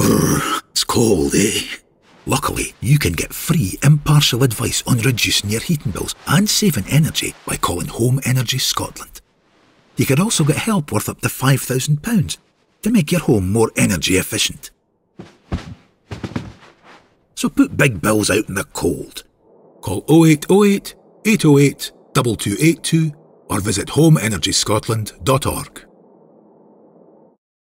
Brrr, it's cold, eh? Luckily, you can get free impartial advice on reducing your heating bills and saving energy by calling Home Energy Scotland. You could also get help worth up to £5,000 to make your home more energy efficient. So put big bills out in the cold. Call 0808 808 2282 or visit homeenergyscotland.org.